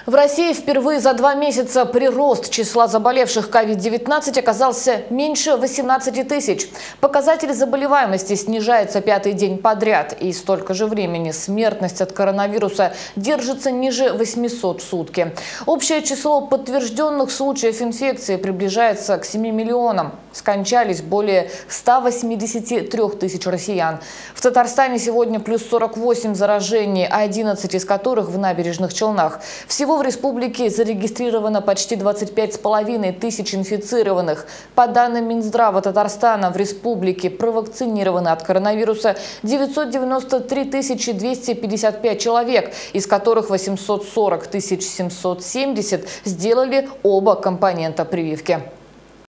В России впервые за 2 месяца прирост числа заболевших COVID-19 оказался меньше 18 тысяч. Показатель заболеваемости снижается 5-й день подряд. И столько же времени смертность от коронавируса держится ниже 800 в сутки. Общее число подтвержденных случаев инфекции приближается к 7 миллионам. Скончались более 183 тысяч россиян. В Татарстане сегодня плюс 48 заражений, 11 из которых в Набережных Челнах. Всего в республике зарегистрировано почти 25,5 тысяч инфицированных. По данным Минздрава Татарстана, в республике провакцинированы от коронавируса 993 255 человек, из которых 840 770 сделали оба компонента прививки.